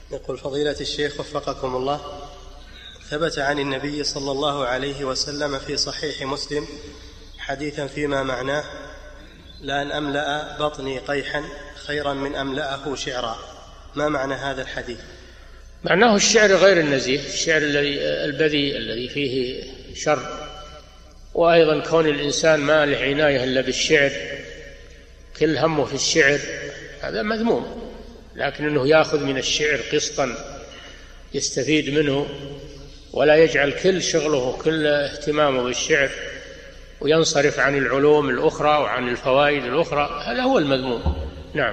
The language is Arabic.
يقول فضيلة الشيخ وفقكم الله، ثبت عن النبي صلى الله عليه وسلم في صحيح مسلم حديثا فيما معناه: لأن أملأ بطني قيحا خيرا من أملأه شعرا. ما معنى هذا الحديث؟ معناه الشعر غير النزيه، الشعر البذيء الذي فيه شر. وأيضا كون الإنسان ما له عناية إلا بالشعر، كل همه في الشعر، هذا مذموم. لكن أنه يأخذ من الشعر قسطا يستفيد منه، ولا يجعل كل شغله وكل اهتمامه بالشعر وينصرف عن العلوم الأخرى وعن الفوائد الأخرى، هذا هو المذموم.